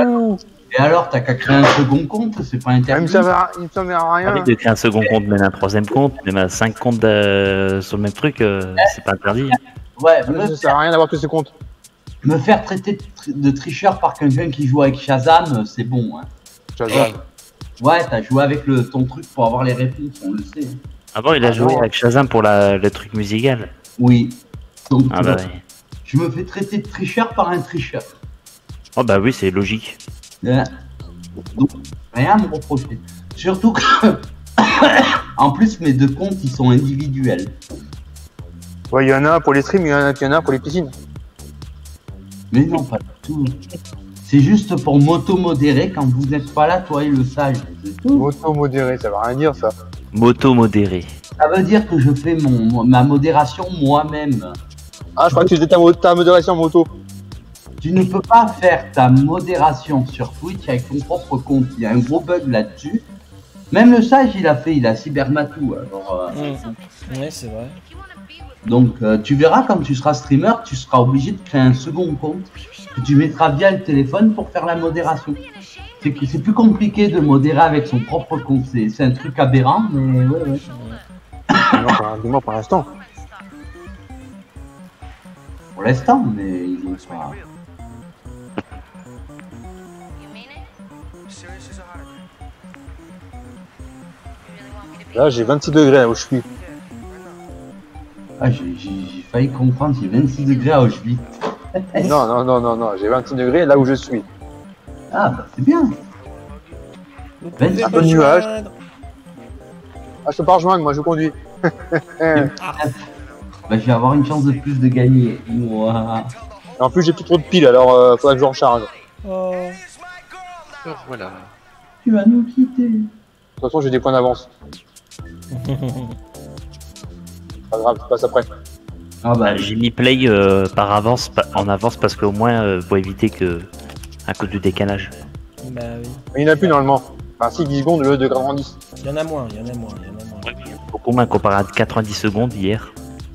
tout. Et alors, t'as qu'à créer un second compte, c'est pas Il interdit. me servait à rien. Envie de créer un second compte, même un troisième compte, même un 5 comptes sur le même truc, c'est pas interdit. Ouais, Ça sert à rien d'avoir tous ces comptes. me faire traiter de tricheur par quelqu'un qui joue avec Shazam, c'est bon. Hein. Shazam. Ouais, t'as joué avec ton truc pour avoir les réponses, on le sait. Avant, il a joué avec Shazam pour le truc musical. Oui. Donc, Ah bah oui. je me fais traiter de tricheur par un tricheur. Oh bah oui, c'est logique. Donc, rien à me reprocher. Surtout que, en plus, mes deux comptes, ils sont individuels. Ouais, il y en a un pour les streams, il y en a un pour les piscines. Mais non, pas du tout. C'est juste pour m'auto-modérer quand vous n'êtes pas là, toi et le sage. C'est tout. Moto-modéré, ça veut rien dire ça. Moto modéré. Ça veut dire que je fais ma modération moi-même. Ah, je crois que tu faisais ta modération moto. Tu ne peux pas faire ta modération sur Twitch avec ton propre compte. Il y a un gros bug là-dessus. Même le sage, il a cybermatou. Alors, Ouais, c'est vrai. donc, tu verras quand tu seras streamer, tu seras obligé de créer un second compte que tu mettras via le téléphone pour faire la modération. C'est plus compliqué de modérer avec son propre compte. C'est un truc aberrant, mais ouais. Dis-moi pour l'instant. Pour l'instant, mais ils ont pas. Là, j'ai 26 degrés là où je suis. Ah, j'ai failli comprendre, j'ai 26 degrés à Auschwitz. Non, j'ai 26 degrés là où je suis. Ah, bah c'est bien. Vous pouvez un peu de me nuage. joindre. Ah, je peux pas rejoindre, moi je conduis. Bah, je vais avoir une chance de plus de gagner. Moi. Et en plus, j'ai plus trop de piles, alors faudra que je recharge. De Oh. Alors, voilà. Tu vas nous quitter. toute façon, j'ai des points d'avance. Pas grave, je passe après. Ah bah, J'ai mis play en avance parce qu'au moins, pour éviter que à cause du décalage. Bah oui. Mais il n'y en a plus normalement. Enfin, si, 10 secondes, le de 90. Il y en a moins. Beaucoup moins comparé à 90 secondes hier.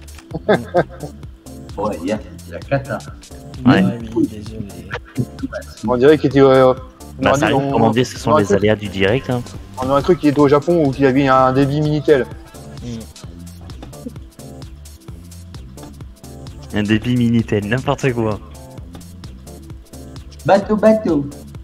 ouais, hier, c'était la cata. Ouais. Oui, désolé. On dirait qu'il était. Bah ça arrive, comme on dit, ce sont les aléas du direct. Hein. On aurait cru qu'il était au Japon ou qu'il avait un débit Minitel. Un débit Minitel, n'importe quoi. Bateau.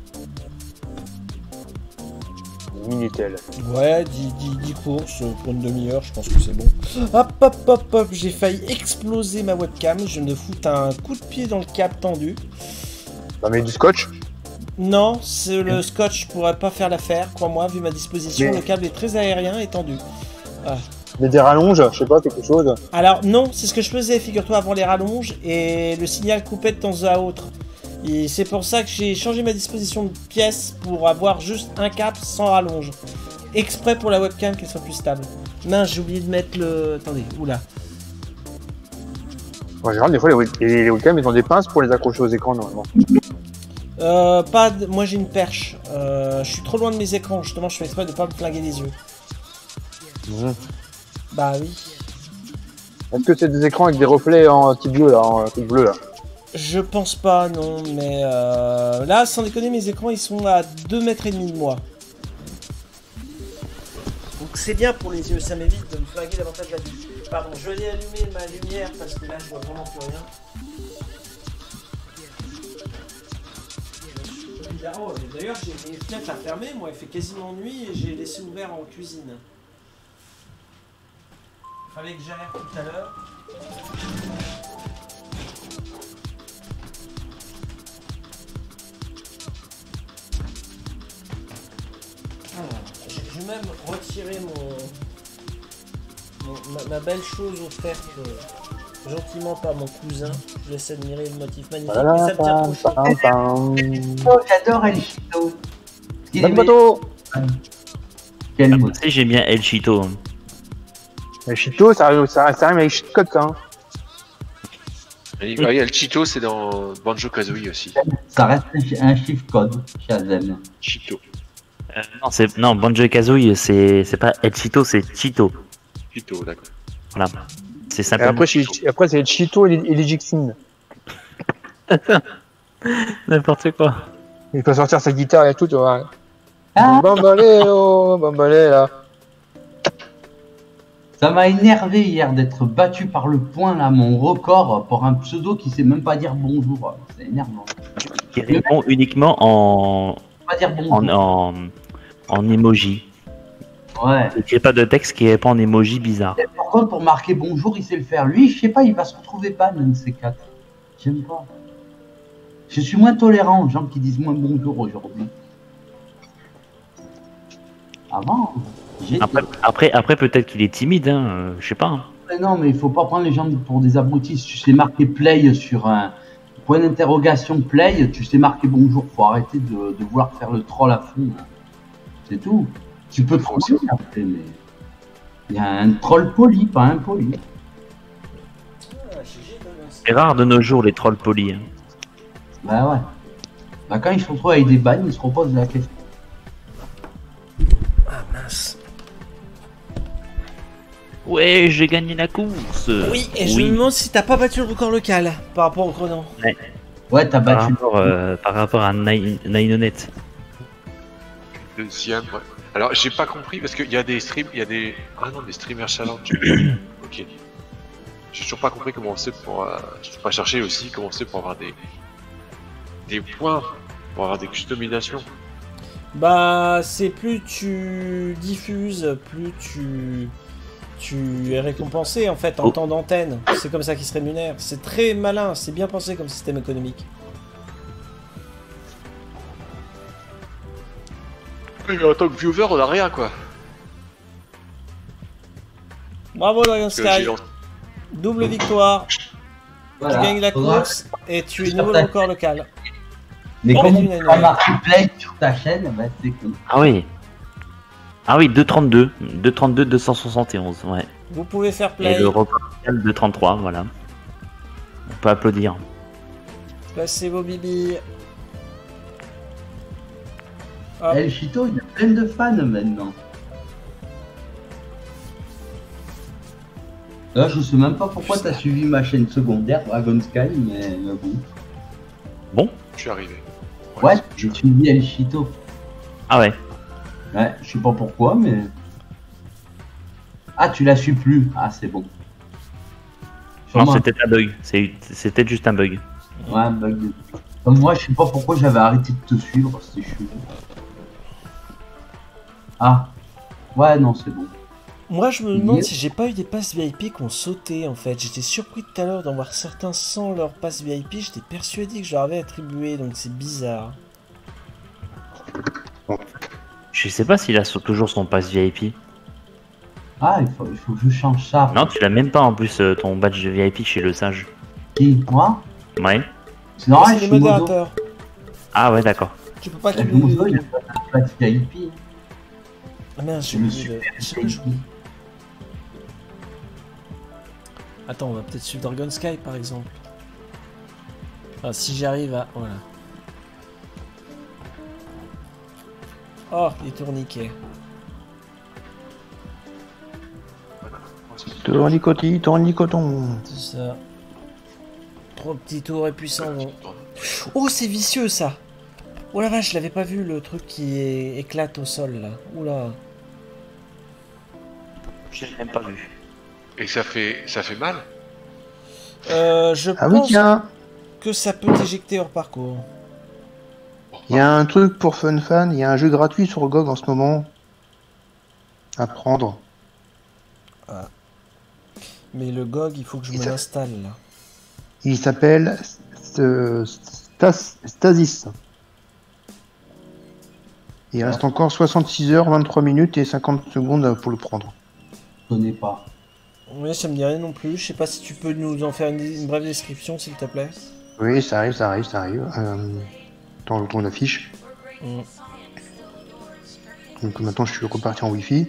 Minitel. Ouais, 10 courses pour une demi-heure, je pense que c'est bon. Hop, j'ai failli exploser ma webcam. Je me fous un coup de pied dans le câble tendu. T'as mis du scotch? Non, le scotch pourrait pas faire l'affaire, crois-moi, vu ma disposition. Mais... Le câble est très aérien et tendu. Ah. Mais des rallonges, je sais pas, quelque chose. Alors non, c'est ce que je faisais, figure-toi, avant les rallonges, et le signal coupait de temps à autre. Et c'est pour ça que j'ai changé ma disposition de pièce pour avoir juste un câble sans rallonge. Exprès pour la webcam qu'elle soit plus stable. Mince, j'ai oublié de mettre le... Attendez, oula. En général, des fois, les webcams, ils ont des pinces pour les accrocher aux écrans, normalement. Moi j'ai une perche. Je suis trop loin de mes écrans, justement, je fais exprès de pas me flinguer les yeux. Bah oui. Est-ce que c'est des écrans avec des reflets en petit bleu, là, en petit bleu, là? Je pense pas, non, mais là, sans déconner, mes écrans, ils sont à 2,5 mètres de moi. Donc c'est bien pour les yeux, ça m'évite de me flinguer davantage la vie. Pardon, je vais aller allumer ma lumière parce que là, je vois vraiment plus rien. D'ailleurs, j'ai les fenêtres à fermer, moi, il fait quasiment nuit et j'ai laissé ouvert en cuisine. Fallait que j'aère tout à l'heure. Je vais même retirer ma belle chose offerte gentiment par mon cousin. Je laisse admirer le motif magnifique. Mais ça me tient trop chaud. Oh, j'adore El Chito. Quel mot? Tu sais, j'aime bien El Chito. El Chito, ça rime avec shitcode, ça. Hein. Oui, El Chito, c'est dans Banjo-Kazooie aussi. Ça reste un chiffre code, Shazam. Chito. Non, Banjo-Kazooie, c'est pas El Chito, c'est Chito. Chito, d'accord. Voilà. C'est Et simplement. après, c'est El Chito et les Jixin. N'importe quoi. Il peut sortir sa guitare et tout, tu vois. Ah, Bambalé, là. ça m'a énervé hier d'être battu par le poing, là, mon record, pour un pseudo qui sait même pas dire bonjour. C'est énervant. Qui répond uniquement en, Pas dire bonjour. en emoji. Ouais. Il n'y a pas de texte qui répond en emoji bizarre. Et par contre, pour marquer bonjour, il sait le faire. Lui, je sais pas, il va se retrouver pas, l'un de ces quatre. J'aime pas. Je suis moins tolérant aux gens qui disent moins bonjour aujourd'hui. Avant, j'étais. Après peut-être qu'il est timide, hein, je sais pas. Hein. Mais non, mais il faut pas prendre les gens pour des abrutis. Si tu sais marquer play sur un point d'interrogation play, tu sais marquer bonjour. Faut arrêter de vouloir faire le troll à fond. C'est tout. Tu peux troller après, mais il y a un troll poli, pas impoli. C'est rare de nos jours les trolls polis. Hein. Bah ouais. Bah quand ils se retrouvent avec des bannes, ils se reposent la question. Ah mince. Ouais, j'ai gagné la course. Oui, et je me demande si t'as pas battu le record local par rapport au chrono. Ouais, t'as Par battu. rapport à Ninonet. Deuxième, ouais. Alors, j'ai pas compris parce qu'il y a des streams, il y a des. Ah non, des streamers challenge. Ok. J'ai toujours pas compris comment c'est pour. Je peux pas chercher aussi comment c'est pour avoir des points, pour avoir des customisations. Bah, c'est plus tu diffuses, plus tu es récompensé en fait en temps d'antenne. C'est comme ça qu'ils se rémunèrent. C'est très malin, c'est bien pensé comme système économique. Oui, mais en tant que viewer, on a rien quoi. Bravo Dragon Parce que Sky, j'ai lancé- double victoire, Voilà. tu gagnes la Faudra- course et tu es nouveau record local. Mais Oh, comment une tu année. vas marquer play sur ta chaîne, bah c'est con. Ah oui. Ah oui, 2,32. 2,32, 271, ouais. Vous pouvez faire Et play, le record local de 33, voilà. On peut applaudir. placez vos bibis. Hop. El Chito, il a plein de fans maintenant. Là, je sais même pas pourquoi t'as suivi ma chaîne secondaire, Dragon Sky, mais bon. Bon. Je suis arrivé. Ouais, j'ai suivi El Chito. Ah ouais. Ouais, je sais pas pourquoi, mais. Ah, tu la suis plus. Ah, c'est bon. Non, Sûrement. c'était un bug. C'était juste un bug. Ouais, un bug. Comme moi, je sais pas pourquoi j'avais arrêté de te suivre, c'était chelou. Ah. Ouais, non, c'est bon. Moi je me demande si j'ai pas eu des passes VIP qui ont sauté en fait. J'étais surpris tout à l'heure d'en voir certains sans leur passe VIP. J'étais persuadé que je leur avais attribué, donc c'est bizarre. Je sais pas s'il a toujours son pass VIP. Ah, il faut que je change ça. Non, tu l'as même pas en plus ton badge VIP chez le sage. Qui, moi? Ouais. C'est normal, c'est je les suis modo. modérateurs. Ah ouais, d'accord. Tu peux pas Le modo, il cumuler. a pas de VIP. Ah merde, j'ai Le oublié super de... je sais pas, j'ai oublié. Attends, on va peut-être suivre Dragon Sky par exemple. Enfin, si j'arrive à... Voilà. Oh, il est tourniquet. Tournicoton. C'est ça. Trop petits tours et puissants. Bon. Oh, c'est vicieux ça. Oh la vache, je l'avais pas vu le truc qui éclate au sol là. Oula. Je l'ai même pas vu. Et ça fait mal. Je Ah oui, pense tiens. que ça peut t'éjecter hors parcours. Il y a un truc pour Fun Fan, il y a un jeu gratuit sur GOG en ce moment. À prendre. Mais le GOG, il faut que je Et me ça- l'installe là. Il s'appelle Stasis. Il reste encore 66 heures, 23 minutes et 50 secondes pour le prendre. Je connais pas. Oui, ça me dit rien non plus. Je sais pas si tu peux nous en faire une brève description s'il te plaît. Oui, ça arrive. Attends, je retourne la fiche. Mm. Donc maintenant je suis reparti en Wi-Fi.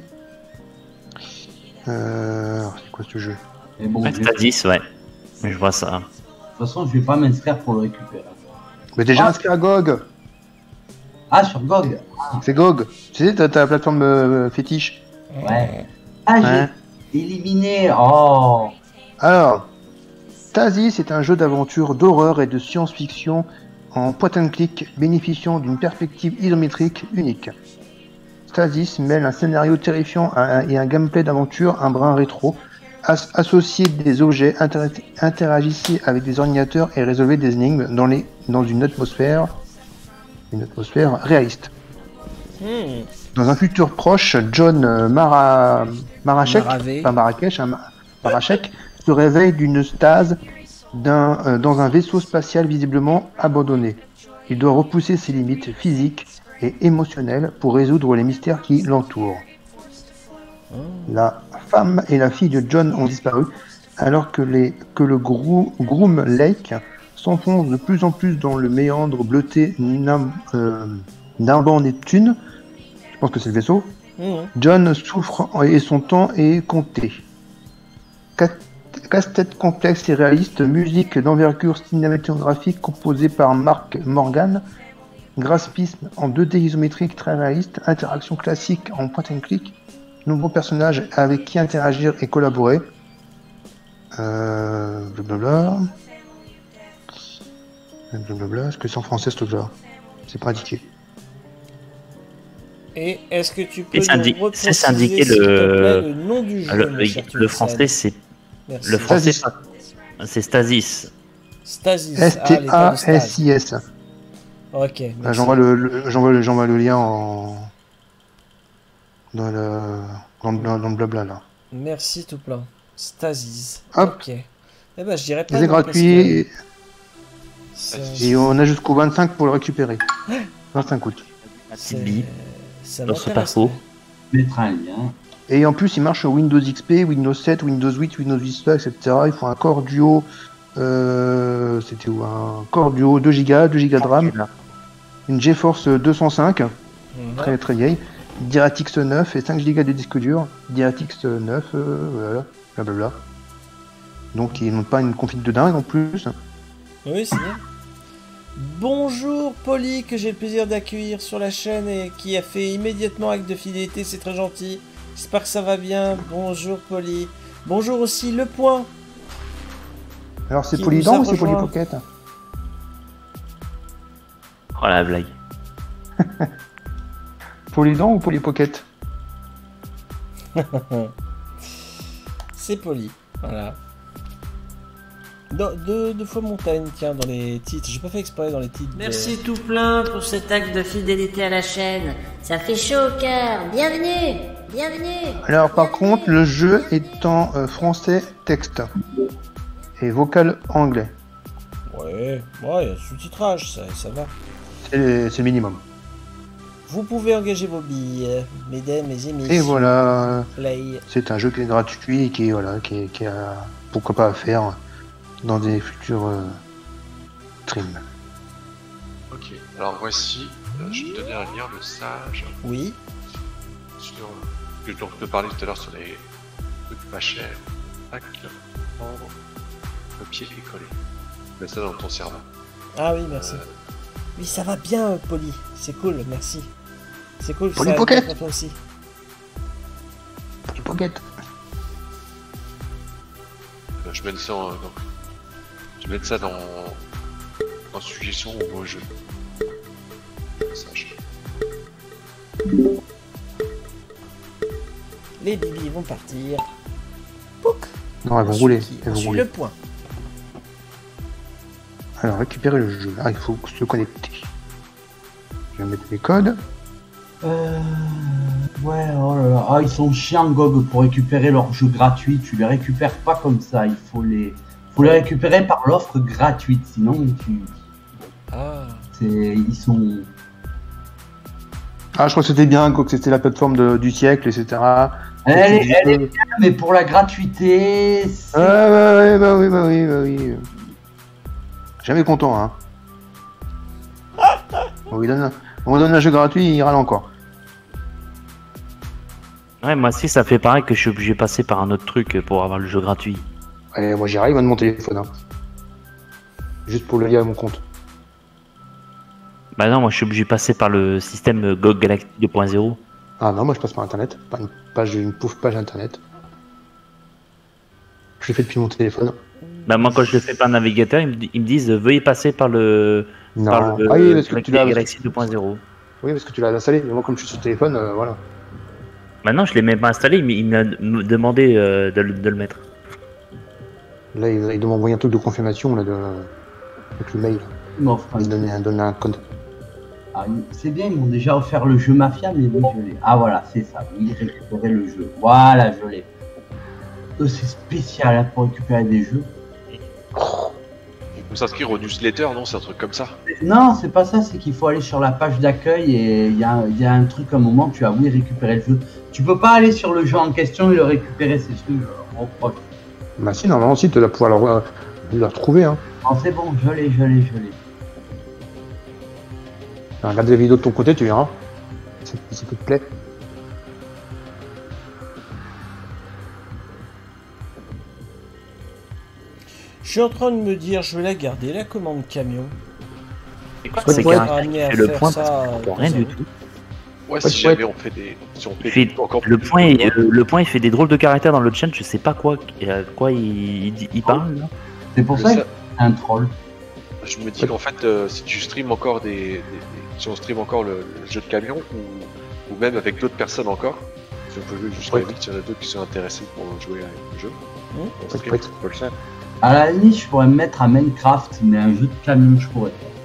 Alors, c'est quoi ce jeu? Mais bon, Ouais, de toute c'est à 10, ouais. Mais je vois ça. façon, je vais pas m'inscrire pour le récupérer. Mais déjà Ah. inscrit à GOG. Ah, sur GOG. C'est GOG. Tu sais, t'as la plateforme fétiche. Ouais. Ah, Ouais. j'ai éliminé. Oh. Alors, Stasis est un jeu d'aventure, d'horreur et de science-fiction en point and click bénéficiant d'une perspective isométrique unique. Stasis mêle un scénario terrifiant et un gameplay d'aventure, un brin rétro. Associez des objets, interagissez avec des ordinateurs et résolvez des énigmes dans une atmosphère réaliste. Dans un futur proche, John Marachek se réveille d'une stase dans un vaisseau spatial visiblement abandonné. Il doit repousser ses limites physiques et émotionnelles pour résoudre les mystères qui l'entourent. La femme et la fille de John ont disparu, alors que le Groom Lake s'enfonce de plus en plus dans le méandre bleuté Nimban Neptune. Je pense que c'est le vaisseau. John souffre et son temps est compté. Casse-tête complexe et réaliste, musique d'envergure cinématographique composée par Mark Morgan, graphisme en 2D isométrique très réaliste, interaction classique en point and click, nombreux personnages avec qui interagir et collaborer. Blablabla. Est-ce que c'est en français ce truc-là? C'est pas indiqué. Et est-ce que tu peux C'est indiqué le nom du jeu? Le français, c'est. Merci. Le français, c'est Stasis. Stasis. Stasis. Ok. J'envoie le lien dans le blabla là. Merci tout plein. Stasis. Hop. Ok. Eh ben, je dirais pas. C'est gratuit. Ça... Et on a jusqu'au 25 pour le récupérer. 25 août. Ça Notre m'intéresse. parcours. Mettre un lien. Et en plus, il marche sur Windows XP, Windows 7, Windows 8, Windows Vista, etc. Il faut un Core Duo. C'était où? Un Core Duo 2 Go de RAM. Une GeForce 205. Très très vieille. DirectX 9 et 5 Go de disque dur. DirectX 9, voilà, blablabla. Donc ils n'ont pas une config de dingue en plus. Oui, c'est bien. Bonjour Polly, que j'ai le plaisir d'accueillir sur la chaîne et qui a fait immédiatement acte de fidélité, c'est très gentil. J'espère que ça va bien. Bonjour Polly. Bonjour aussi Le Point. Alors c'est Qui Polydent nous a ou c'est rejoint. Polypocket? Oh la blague. Polydent ou Polypocket? C'est Polly. Voilà. Deux fois montagne, tiens, dans les titres. J'ai pas fait exprès dans les titres. Merci tout plein pour cet acte de fidélité à la chaîne. Ça fait chaud au cœur. Bienvenue, bienvenue. Alors par contre, le jeu est en français texte et vocal anglais. Ouais, il y a sous-titrage, ça va. C'est le minimum. Vous pouvez engager vos billes, mesdames et messieurs. Et voilà, Play. c'est un jeu qui est gratuit et qui a pourquoi pas à faire dans des futurs streams. Ok, alors voici, je vais te donner un lien de sage Oui. sur que dont je te parlais tout à l'heure sur les trucs pas chers. Tac, prendre, copier et coller. Mets ça dans ton serveur. Ah oui, merci. Oui, ça va bien, Polly. C'est cool, merci. C'est cool. Polly ça va Pocket. bien pour toi aussi. Polypocket. Je mets ça donc, je vais mettre ça dans suggestion au jeu. Sage. Les bibis vont partir. Pouc. Non, elles vont rouler. Elles vont Sur rouler. le point. Alors récupérer le jeu. Ah, il faut se connecter. Je vais mettre les codes. Ouais, oh là là. Ah, ils sont chiants, GOG, pour récupérer leurs jeux gratuits. Tu les récupères pas comme ça. Il faut les récupérer par l'offre gratuite. Sinon, Ah. ils sont. Ah, je crois que c'était bien, que c'était la plateforme du siècle, etc. Elle est bien, mais pour la gratuité. c'est- Bah oui. Jamais content, hein. On lui donne un jeu gratuit, il râle encore. Ouais, moi aussi, ça fait pareil que je suis obligé de passer par un autre truc pour avoir le jeu gratuit. Et moi j'y arrive à mon téléphone, hein. Juste pour le lier à mon compte. Bah non, moi je suis obligé de passer par le système GOG Galaxy 2.0. Ah non, moi je passe par internet, pas une pauvre page internet. Je l'ai fait depuis mon téléphone. Bah moi quand je le fais par navigateur, ils me disent veuillez passer par le Non. Parle de Ah oui, parce que tu l'as. Galaxy 2.0. Oui, parce que tu l'as installé. Mais moi, comme je suis sur le téléphone, voilà. Maintenant, je l'ai même pas installé, mais il m'a demandé de le mettre. Là, il doit m'envoyer un truc de confirmation là, avec le mail. Il m'offre Il me donne un code. Ah, c'est bien, ils m'ont déjà offert le jeu Mafia, mais oui, je l'ai. Ah voilà, c'est ça, oui, récupérer le jeu. Voilà, je l'ai. C'est spécial hein, pour récupérer des jeux. On peut s'inscrire au newsletter, non? C'est un truc comme ça. Non, c'est pas ça, c'est qu'il faut aller sur la page d'accueil et il y a un truc à un moment, tu as oui, récupérer le jeu. Tu peux pas aller sur le jeu en question et le récupérer, c'est ce que je reproche. Bah si, normalement, si, tu dois pouvoir le retrouver. Hein. Non, c'est bon, je l'ai. Regarde les vidéos de ton côté, tu verras. Si ça te plaît. Je suis en train de me dire, je vais la garder, la commande camion. C'est quoi Ouais, ces ouais. caractères Ramener à qui fait le faire point ça, parce que rien dans du un- tout. Ouais, Ouais, si jamais on fait des. Si on Il fait fait- encore le plus point, de points. le point, il fait des drôles de caractères dans le chat. Je sais pas quoi il parle. Là. C'est pour Le ça que sa- c'est un troll. Je me dis qu'en fait, si tu streams encore si on stream encore le jeu de camion, ou même avec d'autres personnes encore, si on peut juste Ouais. vite s'il y en a d'autres qui sont intéressés pour jouer à un jeu, on stream, Ouais. on peut le faire. À la limite, je pourrais me mettre à Minecraft, mais un jeu de camion, je pourrais pas.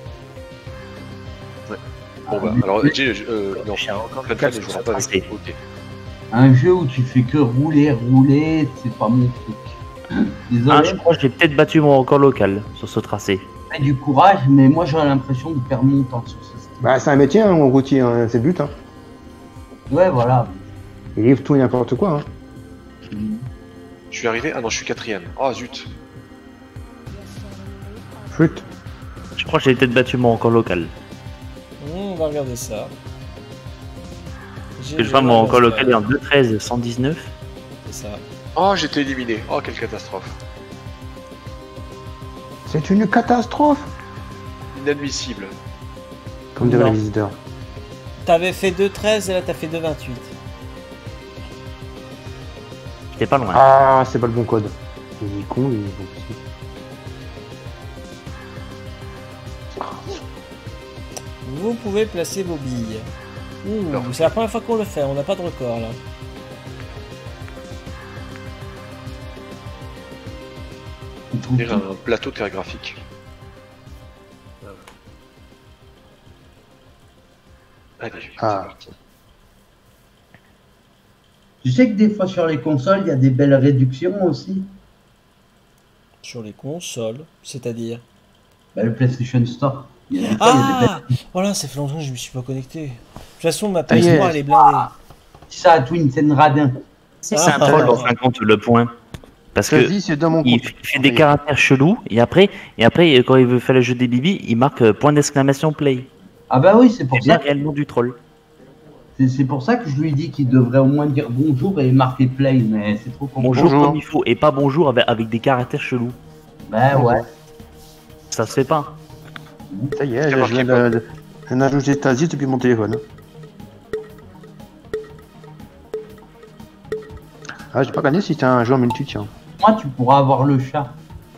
Bon bah, alors, Jay, non, J'ai encore Fan le Fan, cas il sur jouera ce pas avec tracé. Ok. Un jeu où tu fais que rouler, c'est pas mon truc. Désolé, Ah, je crois que j'ai peut-être battu mon record local sur ce tracé. j'ai du courage, mais moi j'aurais l'impression de perdre mon temps sur ce style. Bah, c'est un métier, hein, mon routier, hein, c'est le but. Hein. Ouais, voilà. Il livre tout et n'importe quoi. Hein. Je suis arrivé. Ah non, je suis 4ème. Oh zut. Flûte. Je crois que j'ai peut-être battu mon record local. On va regarder ça. Parce que je vois mon record local est en 2.13 119. C'est ça. Oh, j'étais éliminé. Oh, quelle catastrophe. C'est une catastrophe. Inadmissible. Comme dirait Non. les visiteurs. T'avais fait 2,13 et là t'as fait 2,28. J'étais pas loin. Ah, c'est pas le bon code. Il est con, il est bon. Vous pouvez placer vos billes. Ouh, Alors. c'est la première fois qu'on le fait, on n'a pas de record là. Je Dire un plateau graphique. Allez, c'est Ah. parti. Tu sais que des fois sur les consoles, il y a des belles réductions aussi. Sur les consoles, c'est-à-dire. Bah, le PlayStation Store. Il y a des fois, il y a des Ah voilà, ça fait longtemps que je me suis pas connecté. De toute façon, ma Ah, yes. PS3 elle est blindée. Ça à Twin, c'est une radin. Si c'est un troll dans un compte le point. Parce que Vas-y, c'est dans mon il compte. fait des caractères chelous et après quand il veut faire le jeu des bibis, il marque point d'exclamation play. Ah bah oui, c'est pour C'est bien ça. réellement du troll. C'est pour ça que je lui dis qu'il devrait au moins dire bonjour et marquer play, mais c'est trop compliqué. Bonjour, Bonjour. comme il faut et pas bonjour avec des caractères chelous. Bah ouais. Ça se fait pas. Ça y est, C'est marqué je viens d'ajouter Stasis depuis mon téléphone. Ah, j'ai pas gagné si c'était un jeu en multi, tiens. Moi, tu pourras avoir le chat.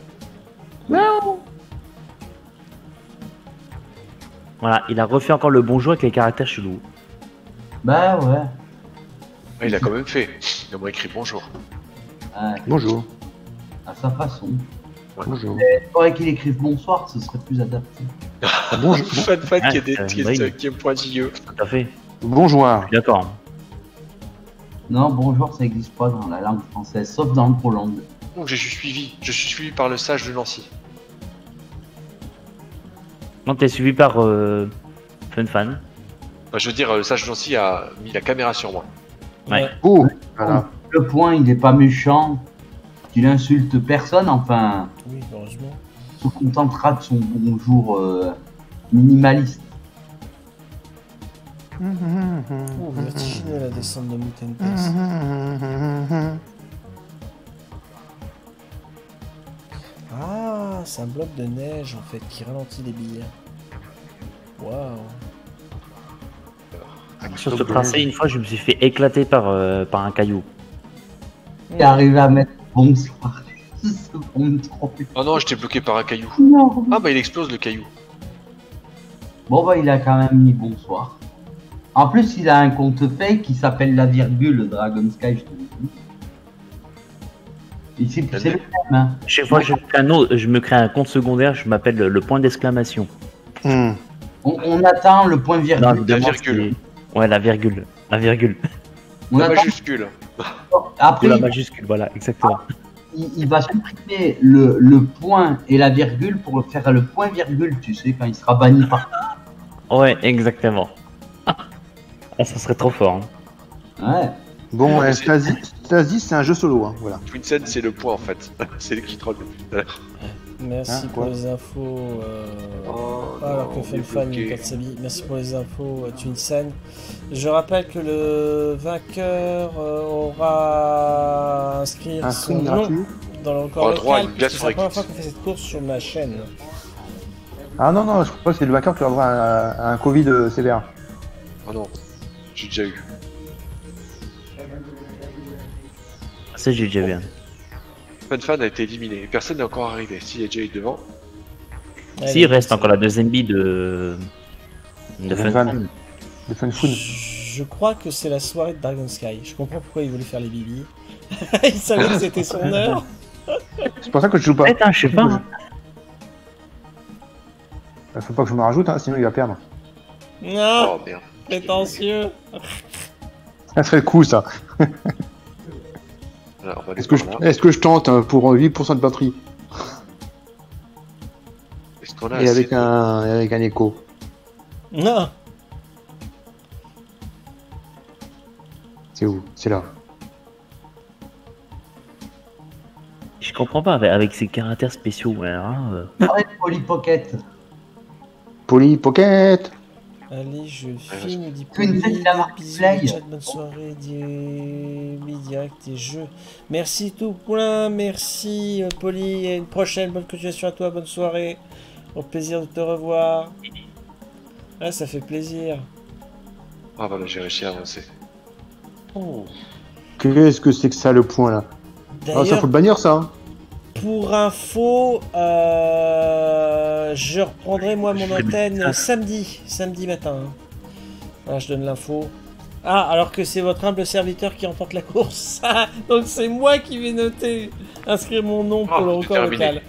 Voilà, il a refait encore le bonjour avec les caractères chelous. Bah ouais. Ah, il a quand même fait. Il m'a écrit bonjour. Ah, Bonjour. à sa façon. Bonjour. Il faudrait qu'il écrive bonsoir, ce serait plus adapté. Bonjour. Fan Fan Ah, qui est oui. qui est pointilleux. Tout à fait. Bonjour. D'accord. Non, bonjour, ça n'existe pas dans la langue française, sauf dans le prolongue. Donc je suis suivi par le sage de Nancy. Non, t'es suivi par Fun Fan. Enfin, je veux dire, le sage de Nancy a mis la caméra sur moi. Ouais. Oh, voilà. Le point, il n'est pas méchant, qu'il insulte personne, enfin, Oui, heureusement. se contentera de son bonjour minimaliste. Oh, vertigineux la descente de Mountain Pass. Ah, c'est un bloc de neige en fait qui ralentit les billes. Waouh. Sur ce tracé, une fois, je me suis fait éclater par un caillou. Il est arrivé à mettre bonsoir. C'est bon, trop. Oh non, j'étais bloqué par un caillou. Non. Ah bah il explose le caillou. Bon, bah, il a quand même mis bonsoir. En plus, il a un compte fake qui s'appelle la virgule Dragon Sky, je te le dis. Et c'est le même, hein. Chaque fois que je me crée un compte secondaire, je m'appelle le point d'exclamation. Hmm. On attend le point virgule. Non, évidemment, La virgule. Ouais, la virgule. La virgule. On La attend- majuscule. Après, Ou la majuscule, voilà, exactement. il va supprimer le point et la virgule pour faire le point virgule, tu sais, quand il sera banni par. Ouais, exactement. Ah, ça serait trop fort. Hein. Ouais. Bon, mais c'est- Stasi, c'est un jeu solo, hein, voilà. Twinsen, c'est le point en fait. C'est lui qui troll depuis tout à l'heure. Merci Hein, pour quoi les infos. Alors que Funfan Katsabi, merci pour les infos, Twinsen. Je rappelle que le vainqueur aura inscrire Un son string nom gratuit. dans le record Aura droit à local. une puisque glace C'est la première Forex. fois qu'on fait cette course sur ma chaîne. Ah non, non, je crois que c'est le vainqueur qui aura un Covid sévère. Oh non, j'ai déjà eu. Ça, j'ai déjà vu. Hein. Funfan a été éliminé. Personne n'est encore arrivé. S'il y a déjà eu devant. Si, il reste encore la deuxième bille de Fun Fun. Fan. De Fun Food. Je crois que c'est la soirée de Dragon Sky. Je comprends pourquoi il voulait faire les bibis. Il savait que c'était son heure. C'est pour ça que je joue pas. Peut-être, hein, je sais pas. Hein. Faut pas que je me rajoute, hein, sinon il va perdre. Non, Oh merde. prétentieux. Ça serait le coup, ça. Alors, on va aller Est-ce que, par là. est-ce que je tente pour 8% de batterie Est-ce qu'on a et assez avec de- un écho? Non. C'est où? C'est là. Je comprends pas, avec ces caractères spéciaux. Ouais, hein, Arrête Polly Pocket. Poly Pocket. Allez, je finis dit Twinsen, Polly, il a marqué bisous, play. chat, bonne soirée, direct et jeux. Merci tout plein, merci Polly, et une prochaine, bonne continuation à toi, bonne soirée. Au plaisir de te revoir. Ah, ça fait plaisir. Ah voilà, j'ai réussi à avancer. Oh. Qu'est-ce que c'est que ça, le point, là? Ah, ça D'ailleurs, faut le bannir, ça. Hein. pour info, je reprendrai moi mon antenne samedi matin. Hein. Voilà, je donne l'info. Ah, alors que c'est votre humble serviteur qui remporte la course. Donc c'est moi qui vais noter, inscrire mon nom pour Ah, le c'est record terminé. local.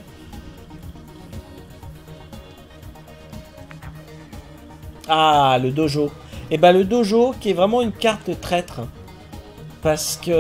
Ah, le dojo. Et bah le dojo qui est vraiment une carte traître. Parce que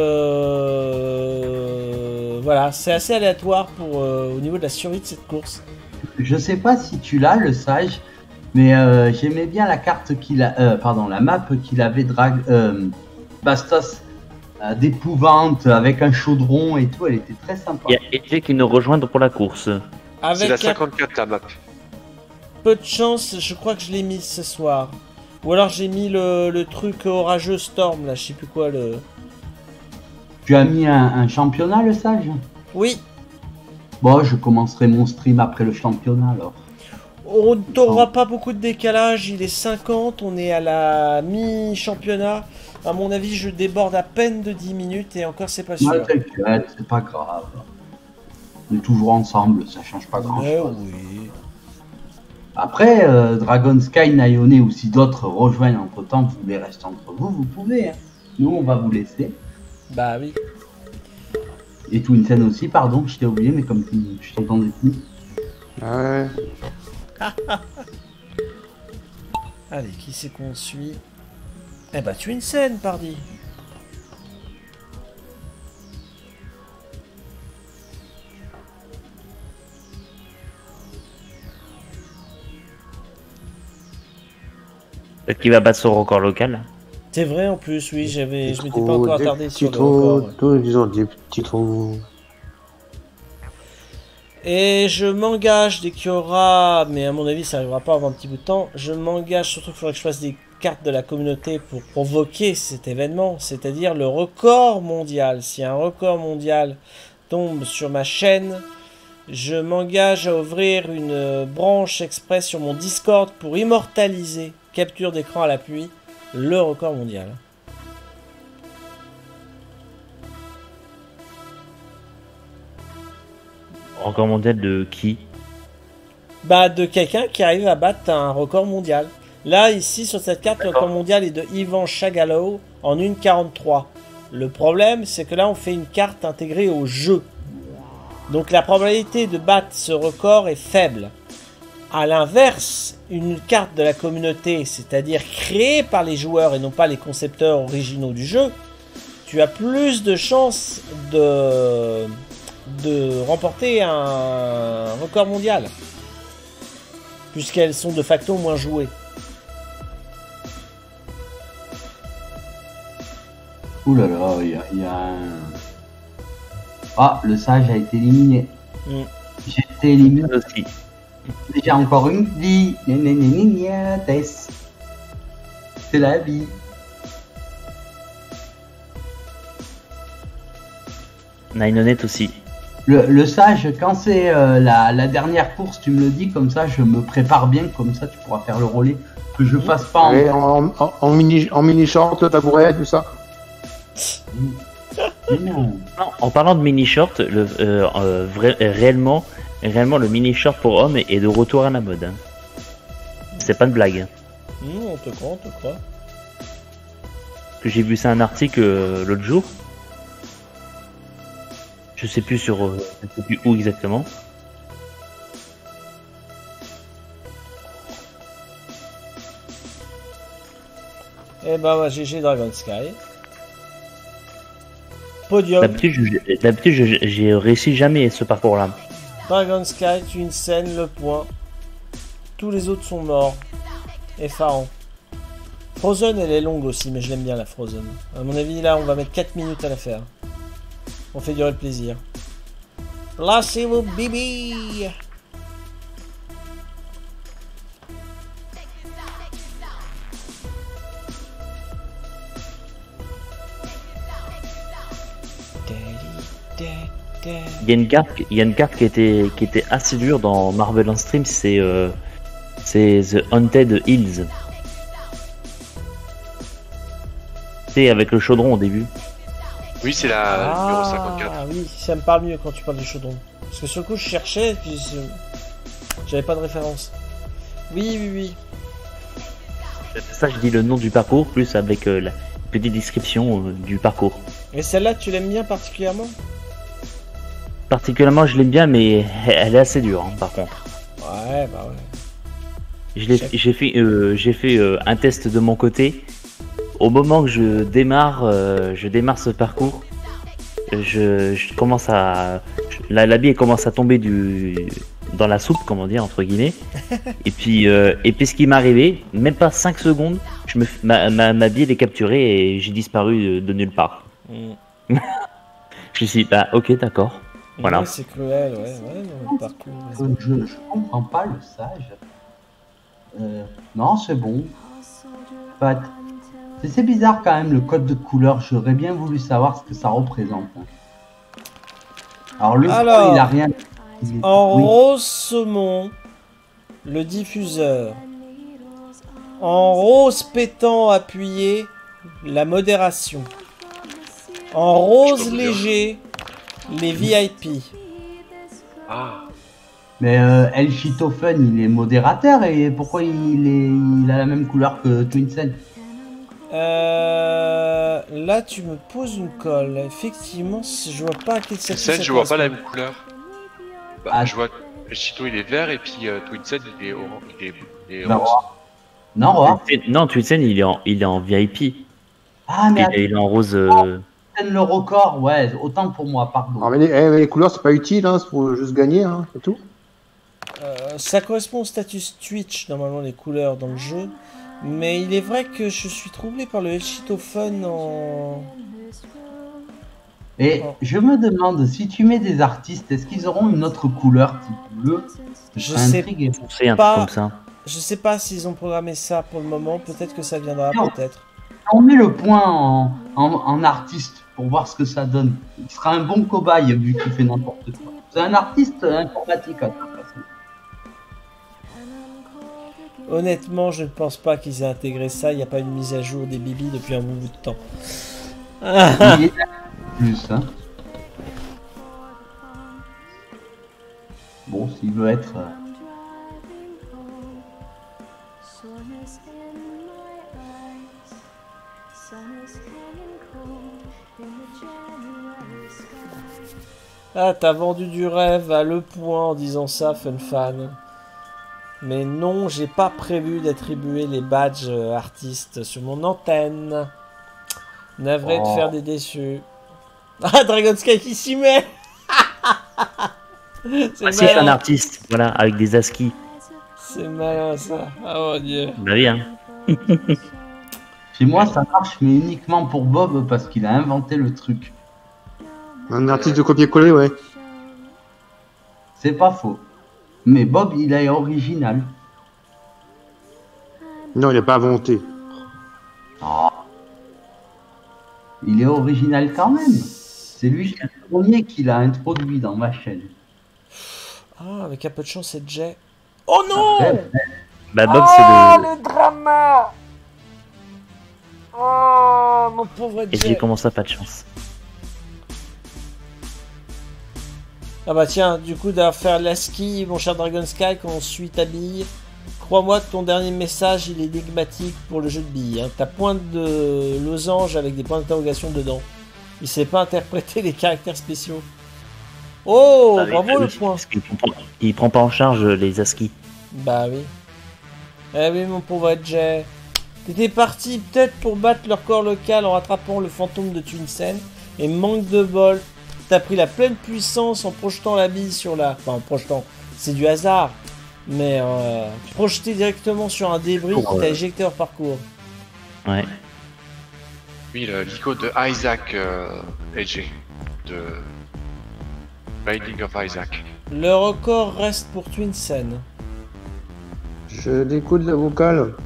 voilà, c'est assez aléatoire pour au niveau de la survie de cette course. Je sais pas si tu l'as, le sage, mais j'aimais bien la carte qu'il a, pardon, la map qu'il avait Bastos d'épouvante avec un chaudron et tout, elle était très sympa. Il y a Etienne qui nous rejoint pour la course. C'est Avec la un 54 la map. peu de chance, je crois que je l'ai mis ce soir. Ou alors j'ai mis le truc orageux Storm là, je sais plus quoi le. Tu as mis un championnat, le sage? Oui, Bon, je commencerai mon stream après le championnat alors. on n'aura pas beaucoup de décalage, il est 50, on est à la mi-championnat. À mon avis, je déborde à peine de 10 minutes et encore c'est pas sûr. Ouais, t'inquiète, c'est pas grave. On est toujours ensemble, ça change pas grand Mais chose. oui. Après, Dragon Sky, Nayone ou si d'autres rejoignent entre temps, vous voulez rester entre vous, vous pouvez. Hein. Nous, on va vous laisser. Bah oui. Et Twinsen aussi, pardon, je t'ai oublié, mais comme je t'entendais plus. Ouais. Allez, qui c'est qu'on suit? Eh bah Twinsen, pardi. Qui va battre son record local. C'est vrai en plus, oui, je m'étais pas Trop, encore des attardé petits sur le trous, record. Ouais. tous ils ont des petits trous. Et je m'engage dès qu'il y aura, mais à mon avis ça arrivera pas avant un petit bout de temps, je m'engage surtout qu'il faudrait que je fasse des cartes de la communauté pour provoquer cet événement, c'est-à-dire le record mondial. Si un record mondial tombe sur ma chaîne, je m'engage à ouvrir une branche express sur mon Discord pour immortaliser, capture d'écran à l'appui, le record mondial. Record mondial de qui? Bah, de quelqu'un qui arrive à battre un record mondial. Là, ici, sur cette carte, le record mondial est de Ivan Chagallov en 1,43. Le problème, c'est que là, on fait une carte intégrée au jeu. Donc, la probabilité de battre ce record est faible. A l'inverse, une carte de la communauté, c'est-à-dire créée par les joueurs et non pas les concepteurs originaux du jeu, tu as plus de chances de remporter un record mondial. Puisqu'elles sont de facto moins jouées. Ouh là là, il y a un... Ah, le sage a été éliminé. J'ai été éliminé aussi. J'ai encore une vie. C'est la vie. Nineonet aussi. Le sage, quand c'est la dernière course, tu me le dis, comme ça je me prépare bien, comme ça tu pourras faire le relais. Que je fasse pas Ouais, en mini short, le tabouret, tout ça. Mais non. Non, en parlant de mini short, réellement le mini short pour hommes est de retour à la mode. Hein. C'est pas une blague. On te croit, on te croit. Que j'ai vu ça un article l'autre jour. Je sais plus où exactement. Eh ben, ouais, GG Dragon Sky. Podium. D'habitude, j'ai réussi jamais ce parcours-là. Dragon Sky, Twin Sen, le point. Tous les autres sont morts. Effarant. Frozen, elle est longue aussi, mais je l'aime bien la Frozen. À mon avis, là, on va mettre 4 minutes à la faire. On fait durer le plaisir. Placez-vous, Bibi! Il y a une carte qui était assez dure dans Marvel on Stream, c'est The Haunted Hills. C'est avec le chaudron au début. Oui, c'est la numéro 54. Ah oui, ça me parle mieux quand tu parles du chaudron. Parce que sur le coup, je cherchais, puis j'avais pas de référence. Oui. C'est ça, je dis le nom du parcours, plus avec la petite description du parcours. Et celle-là, tu l'aimes bien particulièrement? Particulièrement, je l'aime bien, mais elle est assez dure, hein, par contre. Ouais, bah ouais. J'ai fait un test de mon côté. Au moment que je démarre ce parcours, je commence à... La bille commence à tomber dans la soupe, comment dire, entre guillemets. Et puis ce qui m'est arrivé, même pas 5 secondes, ma bille est capturée et j'ai disparu de nulle part. Je me suis dit, bah ok, d'accord. Voilà. Ouais, c'est cruel, ouais, non, parcours. Je comprends pas le sage. Non, c'est bon. Pas... C'est bizarre quand même le code de couleur. J'aurais bien voulu savoir ce que ça représente. Alors, il a rien. En rose saumon, le diffuseur. En rose pétant appuyé, la modération. En rose léger, les VIP. Ah. Mais El Chitofen, il est modérateur et pourquoi il a la même couleur que Twinsen? Là, tu me poses une colle. Effectivement, je vois pas à quel Twinsen, je vois pas la même couleur. Bah, je vois Chito, il est vert et puis Twinsen, il est orange. Il est rose. Non, Twinsen, il est en VIP. Ah, mais il est en rose. Le record, ouais, autant pour moi, pardon. Ah, mais les couleurs, c'est pas utile, hein, c'est pour juste gagner, hein, c'est tout. Ça correspond au status Twitch, normalement, les couleurs dans le jeu. Mais il est vrai que je suis troublé par le El Chitofen en... Et je me demande, si tu mets des artistes, est-ce qu'ils auront une autre couleur type bleu? Je sais pas. Comme ça. Je sais pas s'ils ont programmé ça pour le moment. Peut-être que ça viendra, peut-être. On met le point en artiste pour voir ce que ça donne. Il sera un bon cobaye vu qu'il fait n'importe quoi. C'est un artiste informatique à toute façon. Honnêtement, je ne pense pas qu'ils aient intégré ça. Il n'y a pas une mise à jour des bibis depuis un bon bout de temps. Il est plus, hein. Bon, s'il veut être... Ah, t'as vendu du rêve à Le Point en disant ça, FunFan. Mais non, j'ai pas prévu d'attribuer les badges artistes sur mon antenne. Navré de faire des déçus. Ah, Dragon Sky qui s'y met. Ah, si, je suis un artiste, voilà, avec des ASCII. C'est malin ça. Oh mon dieu. Bah oui, hein. Chez moi, ça marche, mais uniquement pour Bob parce qu'il a inventé le truc. Un artiste de copier-coller, ouais. C'est pas faux. Mais Bob, il est original. Non, il n'est pas inventé. Oh. Il est original quand même. C'est lui qui est le premier qui l'a introduit dans ma chaîne. Ah, avec un peu de chance, c'est Jay. Oh non! Après, Bah Bob, Oh, c'est le drama! Oh, mon pauvre le... Et Jay. j'ai comment ça, pas de chance. Ah bah tiens, du coup d'avoir fait l'ASCII, mon cher Dragon Sky, quand on suit ta bille, crois-moi que ton dernier message, il est énigmatique pour le jeu de billes. Hein. T'as point de losange avec des points d'interrogation dedans. Il sait pas interpréter les caractères spéciaux. Oh, Ah oui, bravo bah le oui, point. parce qu'il il prend pas en charge les ASCII. Bah oui. Eh oui, mon pauvre Jay. T'étais parti peut-être pour battre leur corps local en rattrapant le fantôme de Twinsen. Et manque de bol, t'as pris la pleine puissance en projetant la bille sur la... Enfin, en projetant, c'est du hasard. Mais tu projetais directement sur un débris qui t'a éjecté hors parcours. Ouais. Oui, l'icône de Isaac Edge. De Binding of Isaac. Le record reste pour Twinsen. Je décode la vocale.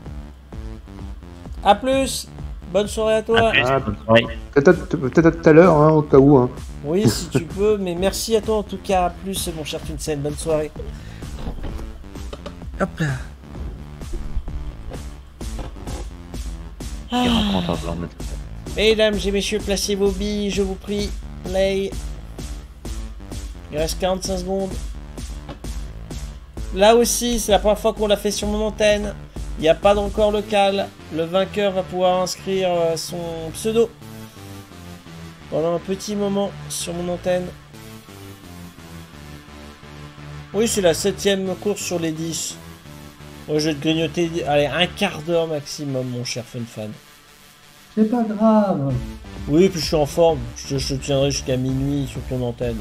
A plus. Bonne soirée à toi. Ah. Ouais. Peut-être à tout à l'heure, hein, au cas où. Hein. Oui, si tu peux, mais merci à toi en tout cas. A plus, mon cher Twinsen. Bonne soirée. Hop là. Il rencontre un blanc. Mesdames et messieurs, placez vos billes, je vous prie. Play. Il reste 45 secondes. Là aussi, c'est la première fois qu'on l'a fait sur mon antenne. Il n'y a pas de record local. Le vainqueur va pouvoir inscrire son pseudo pendant un petit moment sur mon antenne. Oui, c'est la 7ème course sur les 10. Moi, je vais te grignoter, allez, un quart d'heure maximum, mon cher FunFan. c'est pas grave. Oui, puis je suis en forme. Je te tiendrai jusqu'à minuit sur ton antenne.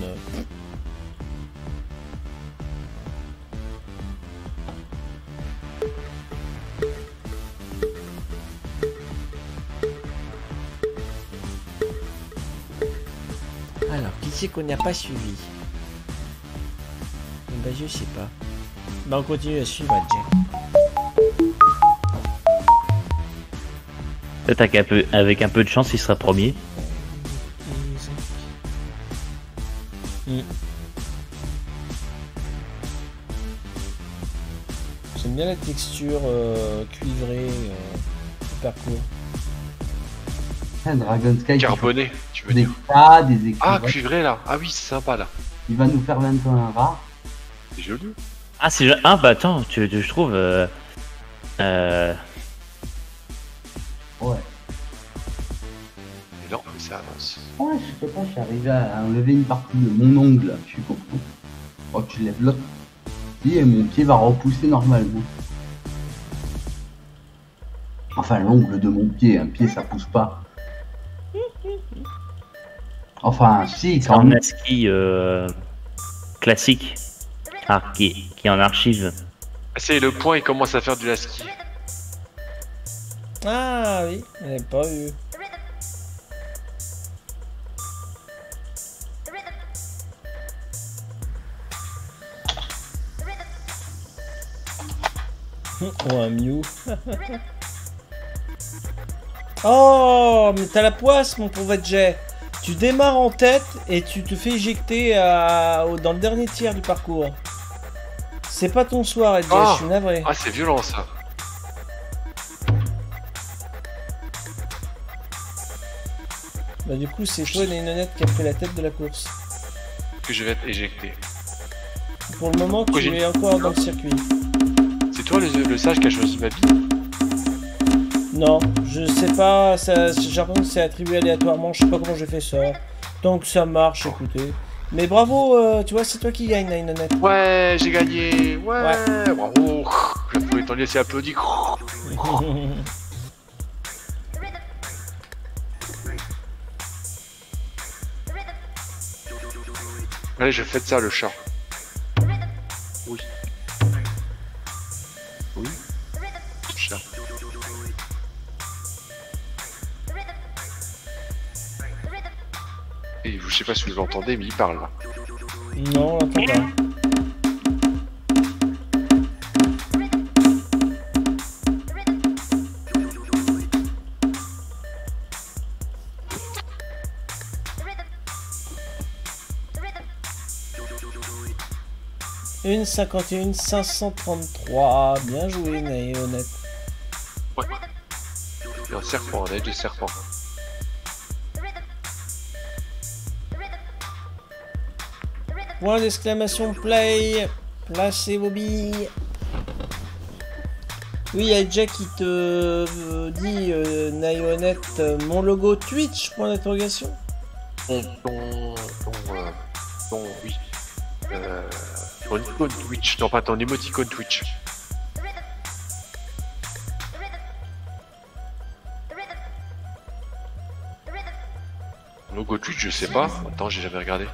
Alors, qui c'est qu'on n'a pas suivi? Bah, je sais pas. Bah, on continue à suivre, Jay. Peut-être avec un peu de chance, il sera premier. J'aime bien la texture cuivrée du parcours. Dragon Sky. Carboné, tu veux Des dire. tas, des écrivains. Ah, cuivré là. Ah oui, c'est sympa là. Il va nous faire 21 rares. C'est joli. Ah, c'est... Ah, bah attends, je trouve... Ouais. Et non, mais ça avance. Ouais, je sais pas, je suis arrivé à enlever une partie de mon ongle. Je suis content. Oh, tu lèves l'autre pied et mon pied va repousser normalement. Enfin, l'ongle de mon pied, un pied ça pousse pas. Enfin, si, C'est quand un même. ASCII classique. Ah, qui est en archive. Ah, c'est le point, il commence à faire du lasky. Ah oui, je l'ai pas vu. Oh, un Mew. Oh, mais t'as la poisse, mon pauvre Jay. Tu démarres en tête et tu te fais éjecter dans le dernier tiers du parcours. C'est pas ton soir, Jay, je suis navré. Ah, c'est violent ça. Bah du coup, c'est toi, Nénonette, qui a pris la tête de la course. Que je vais être éjecté. Pour le moment, tu es encore dans le circuit. C'est toi le sage qui a choisi ma bille. Non, je sais pas, ça, j'ai l'impression que c'est attribué aléatoirement, je sais pas comment j'ai fait ça. Tant que ça marche, écoutez. Mais bravo, tu vois, c'est toi qui gagne, Nainonet. Ouais, j'ai gagné. Ouais, bravo. Je pouvais t'en laisser applaudir. Allez, je fais de ça le chat. Oui. Oui. Chat. Et je sais pas si vous l'entendez, mais il parle là. Non, on l'entend pas. Une 51 533. Bien joué, Naïonet. Ouais. Et un serpent, un œil de serpent. Point d'exclamation play. Placez vos billes. Oui, il y a Jack qui te dit, Naïonet, mon logo Twitch, point d'interrogation. Oui. Ton icône Twitch, non pas ton émoticône Twitch. Logo Twitch, je sais pas. Attends, j'ai jamais regardé.